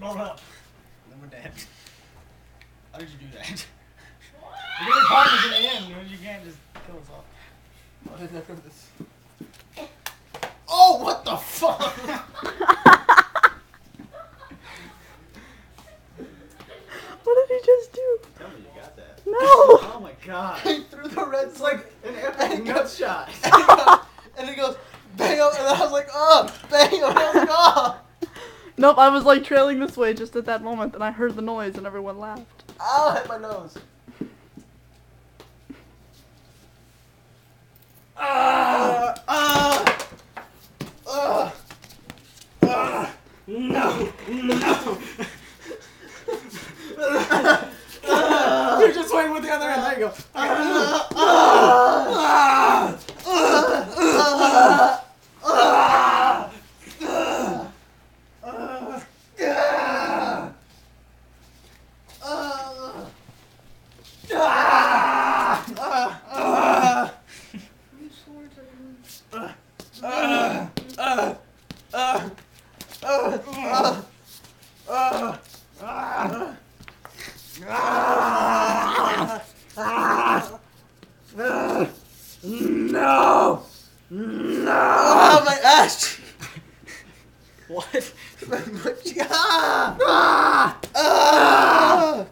blown up. And then we're dead. How did you do that? We're gonna be partners in the end. You can't just kill us all. How did I do this? Oh, what the fuck? What did he just do? Tell me you got that. No! Oh my god. He threw the red It's like an epic nut shot. and he goes, bang up, and I was like, oh, bang up, and I was like, oh. Nope, I was like trailing this way just at that moment, and I heard the noise, and everyone laughed. Ow, I hit my nose. No. You're just waiting with the other end. There you go. No! No! Oh, my ass! What? Ah!